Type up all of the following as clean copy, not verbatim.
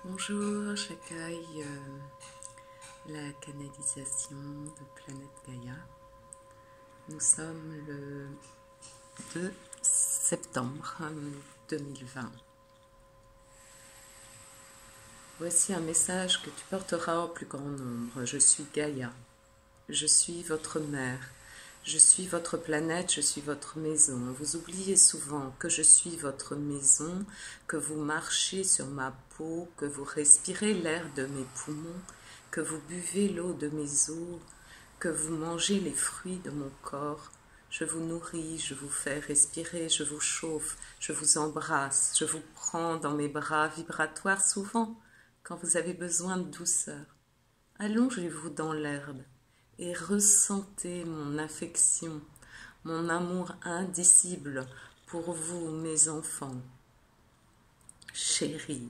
Bonjour, j'accueille la canalisation de Planète Gaïa. Nous sommes le 2 septembre 2020. Voici un message que tu porteras au plus grand nombre. Je suis Gaïa. Je suis votre mère. Je suis votre planète, je suis votre maison. Vous oubliez souvent que je suis votre maison, que vous marchez sur ma peau, que vous respirez l'air de mes poumons, que vous buvez l'eau de mes os, que vous mangez les fruits de mon corps. Je vous nourris, je vous fais respirer, je vous chauffe, je vous embrasse, je vous prends dans mes bras vibratoires souvent quand vous avez besoin de douceur. Allongez-vous dans l'herbe et ressentez mon affection, mon amour indicible pour vous, mes enfants. Chéris,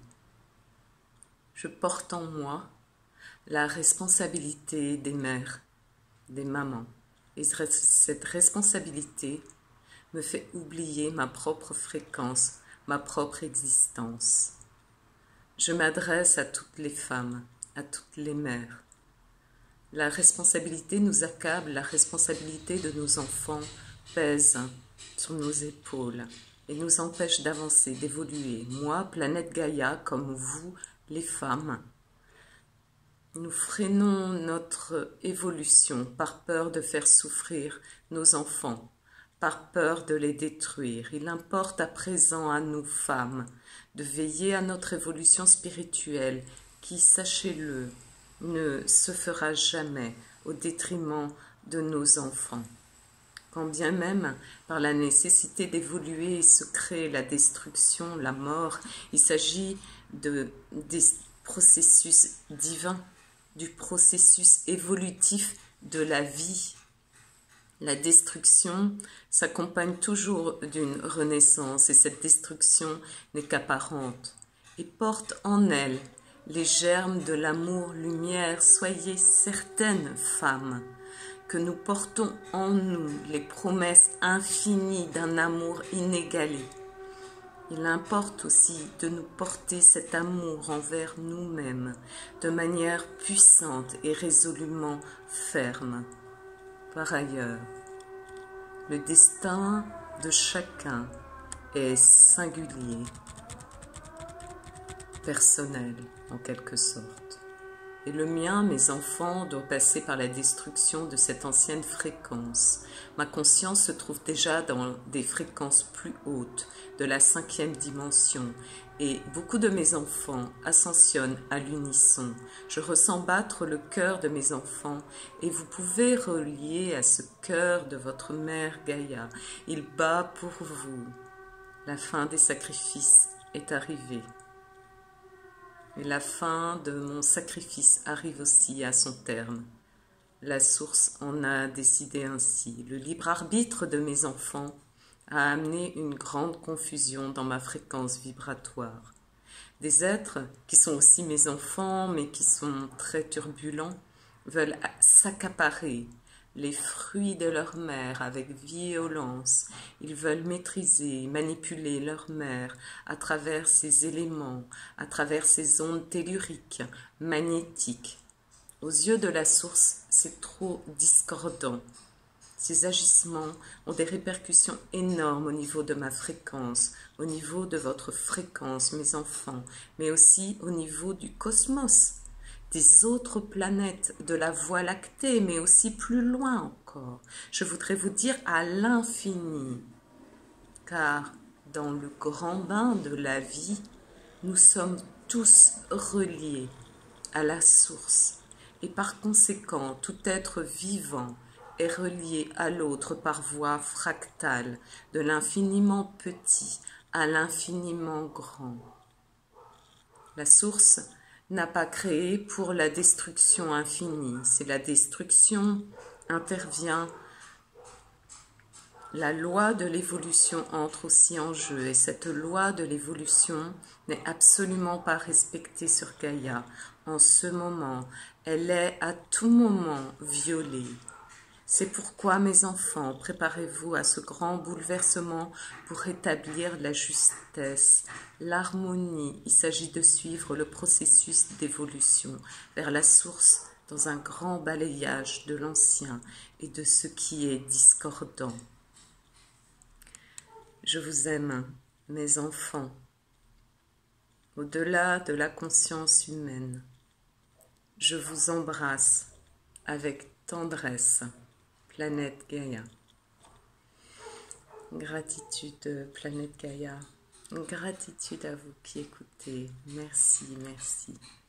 je porte en moi la responsabilité des mères, des mamans. Et cette responsabilité me fait oublier ma propre fréquence, ma propre existence. Je m'adresse à toutes les femmes, à toutes les mères. La responsabilité nous accable, la responsabilité de nos enfants pèse sur nos épaules et nous empêche d'avancer, d'évoluer. Moi, Planète Gaïa, comme vous, les femmes, nous freinons notre évolution par peur de faire souffrir nos enfants, par peur de les détruire. Il importe à présent à nous, femmes, de veiller à notre évolution spirituelle qui, sachez-le, ne se fera jamais au détriment de nos enfants. Quand bien même, par la nécessité d'évoluer, se crée la destruction, la mort, il s'agit des processus divins, du processus évolutif de la vie. La destruction s'accompagne toujours d'une renaissance et cette destruction n'est qu'apparente et porte en elle les germes de l'amour-lumière. Soyez certaines, femmes, que nous portons en nous les promesses infinies d'un amour inégalé. Il importe aussi de nous porter cet amour envers nous-mêmes de manière puissante et résolument ferme. Par ailleurs, le destin de chacun est singulier, personnel en quelque sorte. Et le mien, mes enfants, doit passer par la destruction de cette ancienne fréquence. Ma conscience se trouve déjà dans des fréquences plus hautes, de la 5e dimension, et beaucoup de mes enfants ascensionnent à l'unisson. Je ressens battre le cœur de mes enfants, et vous pouvez relier à ce cœur de votre mère Gaïa. Il bat pour vous. La fin des sacrifices est arrivée. Et la fin de mon sacrifice arrive aussi à son terme. La source en a décidé ainsi. Le libre arbitre de mes enfants a amené une grande confusion dans ma fréquence vibratoire. Des êtres qui sont aussi mes enfants, mais qui sont très turbulents, veulent s'accaparer les fruits de leur mère avec violence. Ils veulent maîtriser, manipuler leur mère à travers ces éléments, à travers ces ondes telluriques, magnétiques. Aux yeux de la source, c'est trop discordant. Ces agissements ont des répercussions énormes au niveau de ma fréquence, au niveau de votre fréquence, mes enfants, mais aussi au niveau du cosmos, des autres planètes de la Voie lactée, mais aussi plus loin encore. Je voudrais vous dire à l'infini, car dans le grand bain de la vie, nous sommes tous reliés à la source, et par conséquent, tout être vivant est relié à l'autre par voie fractale, de l'infiniment petit à l'infiniment grand. La source n'a pas créé pour la destruction infinie. Si la destruction intervient, la loi de l'évolution entre aussi en jeu. Et cette loi de l'évolution n'est absolument pas respectée sur Gaïa. En ce moment, elle est à tout moment violée. C'est pourquoi, mes enfants, préparez-vous à ce grand bouleversement pour rétablir la justesse, l'harmonie. Il s'agit de suivre le processus d'évolution vers la source dans un grand balayage de l'ancien et de ce qui est discordant. Je vous aime, mes enfants, au-delà de la conscience humaine. Je vous embrasse avec tendresse. Planète Gaïa. Gratitude, Planète Gaïa. Gratitude à vous qui écoutez. Merci, merci.